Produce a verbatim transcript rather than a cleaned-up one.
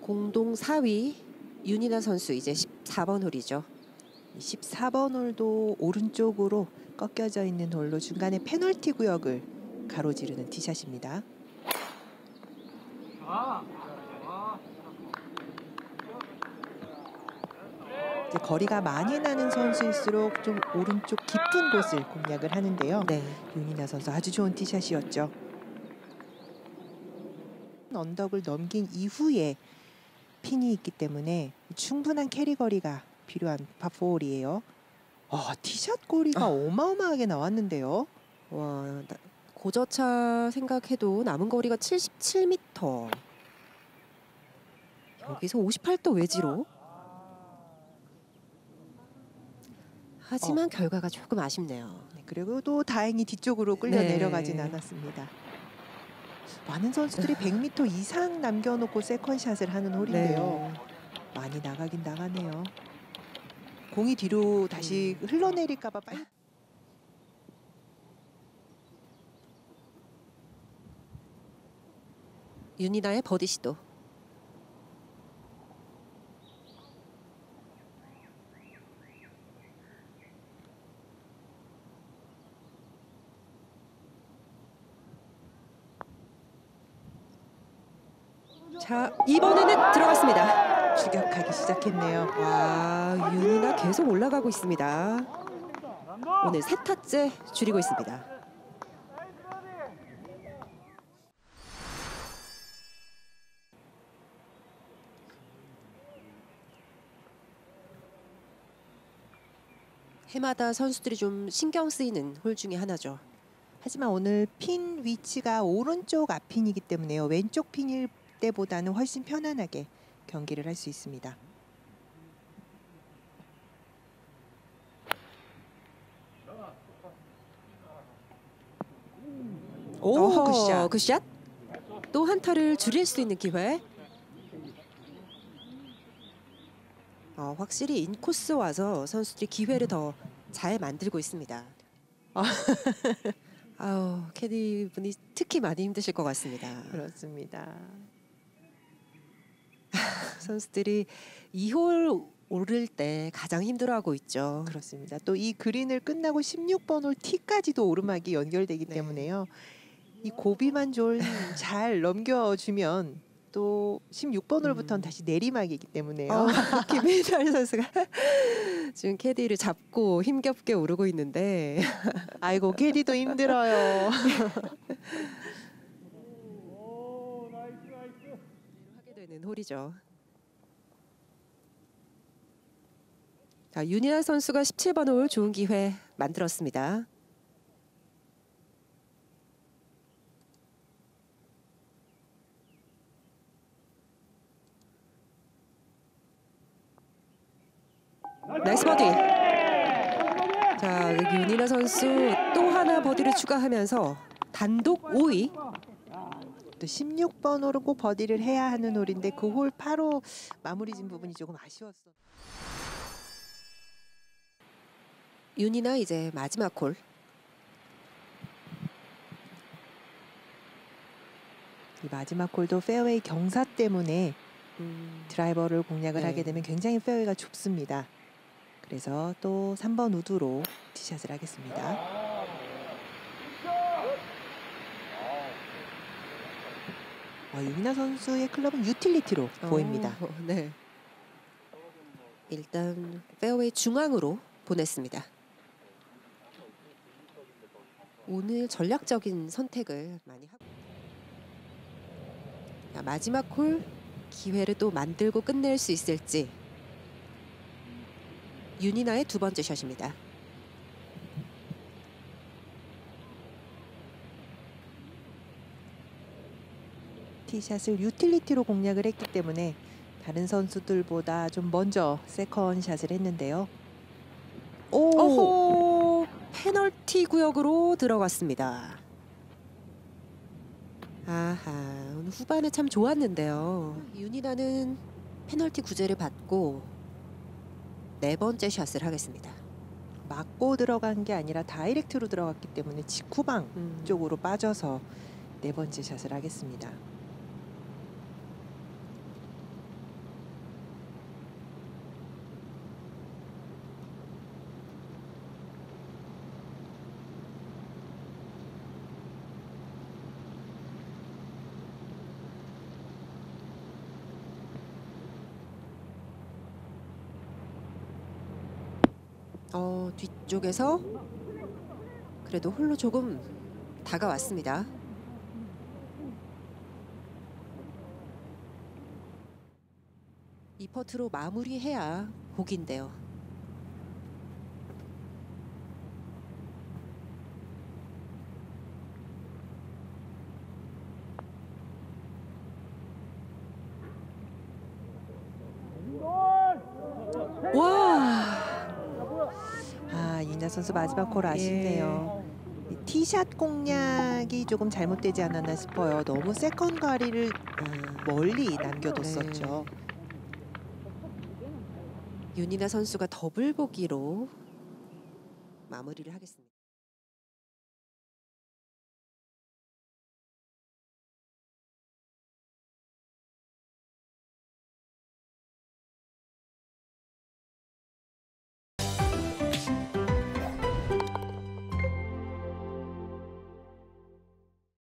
공동 사 위 윤이나 선수 이제 십사 번 홀이죠. 십사 번 홀도 오른쪽으로 꺾여져 있는 홀로 중간에 페널티 구역을 가로지르는 티샷입니다. 이제 거리가 많이 나는 선수일수록 좀 오른쪽 깊은 곳을 공략을 하는데요. 네. 윤이나 선수 아주 좋은 티샷이었죠. 언덕을 넘긴 이후에 핀이 있기 때문에 충분한 캐리 거리가 필요한 파포 홀이에요. 아, 티샷 거리가 아. 어마어마하게 나왔는데요. 와, 고저차 생각해도 남은 거리가 칠십칠 미터. 여기서 오십팔 도 외지로. 하지만 어. 결과가 조금 아쉽네요. 네, 그리고 또 다행히 뒤쪽으로 끌려 네. 내려가진 않았습니다. 많은 선수들이 백 미터 이상 남겨놓고 세컨샷을 하는 홀인데요. 네. 많이 나가긴 나가네요. 공이 뒤로 다시 흘러내릴까 봐 빨리. 윤이나의 버디 시도. 자, 이번에는 들어갔습니다. 추격하기 시작했네요. 와, 윤이나 계속 올라가고 있습니다. 오늘 세 타째 줄이고 있습니다. 해마다 선수들이 좀 신경 쓰이는 홀 중에 하나죠. 하지만 오늘 핀 위치가 오른쪽 앞핀이기 때문에요. 왼쪽 핀일 때보다는 훨씬 편안하게 경기를 할 수 있습니다. 오, 굿샷. 굿샷. 또 한 타를 줄일 수 있는 기회. 어, 확실히 인코스 와서 선수들이 기회를 더 잘 만들고 있습니다. 아우, 캐디 분이 특히 많이 힘드실 것 같습니다. 그렇습니다. 선수들이 이 홀 오를 때 가장 힘들어하고 있죠. 그렇습니다. 또 이 그린을 끝나고 십육 번 홀 티까지도 오르막이 연결되기 네. 때문에요. 이 고비만 좀 잘 넘겨주면 또 십육 번 홀부터는 음. 다시 내리막이기 때문에요. 어, 김민철 선수가 지금 캐디를 잡고 힘겹게 오르고 있는데 아이고, 캐디도 힘들어요. 하게 되는 홀이죠. 자, 윤이나 선수가 십칠 번 홀 좋은 기회 만들었습니다. 나이스 버디. 자, 윤이나 선수 또 하나 버디를 추가하면서 단독 오 위. 또 십육 번 홀은 꼭 버디를 해야 하는 홀인데 그 홀 팔 호 마무리 진 부분이 조금 아쉬웠어. 윤이나 이제 마지막 홀. 이 마지막 홀도 페어웨이 경사 때문에 음, 드라이버를 공략을 네. 하게 되면 굉장히 페어웨이가 좁습니다. 그래서 또 삼 번 우드로 티샷을 하겠습니다. 어, 윤이나 선수의 클럽은 유틸리티로 보입니다. 어, 네. 일단 페어웨이 중앙으로 보냈습니다. 오늘 전략적인 선택을 많이 하고. 자, 마지막 홀 기회를 또 만들고 끝낼 수 있을지. 윤이나의 두 번째 샷입니다. 티샷을 유틸리티로 공략을 했기 때문에 다른 선수들보다 좀 먼저 세컨샷을 했는데요. 오! 오호! 페널티 구역으로 들어갔습니다. 아하, 오늘 후반에 참 좋았는데요. 윤이나는 페널티 구제를 받고 네 번째 샷을 하겠습니다. 맞고 들어간 게 아니라 다이렉트로 들어갔기 때문에 직후방 음. 쪽으로 빠져서 네 번째 샷을 하겠습니다. 어, 뒤쪽에서 그래도 홀로 조금 다가왔습니다. 이 퍼트로 마무리해야 복인데요. 와! 아, 윤희나 선수 마지막 홀 아쉽네요. 이 티샷 공략이 조금 잘못되지 않았나 싶어요. 너무 세컨 거리를 음, 멀리 남겨뒀었죠. 윤희나 선수가 더블 보기로 마무리를 하겠습니다.